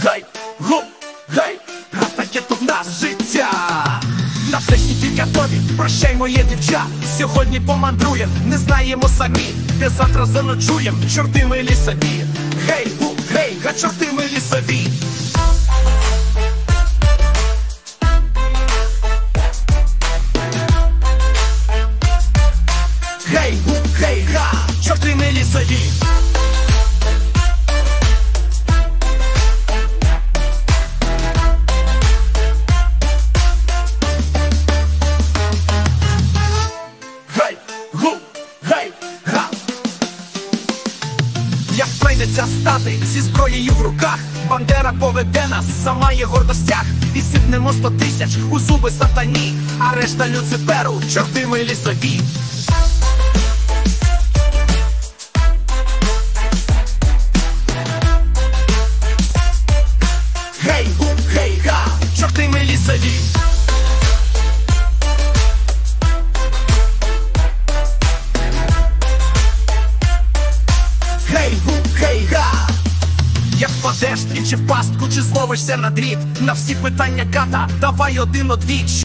гей, гу, гей, а таке то в нас життя. На техніці готові, прощай моє дівча. Сьогодні помандруєм, не знаємо самі, де завтра заночуєм, чорти ми лісові. Гей, гу, гей, га чорти ми лісові. Гей, гу, гей, га, чорти ми лісові. Гей, гу, гей, га. Як прийдеться стати зі зброєю в руках, Бандера поведе нас, сама є гордостях. І сипнемо 100 тисяч у зуби сатані, а решта Люциферу, чорти ми лісові. Гей, гу, гей, га, чорти ми лісові. Гей, гу, гей, га. Як впадеш двічі в пастку, чи зловишся на дріт, на всі питання ката, давай один одвіч.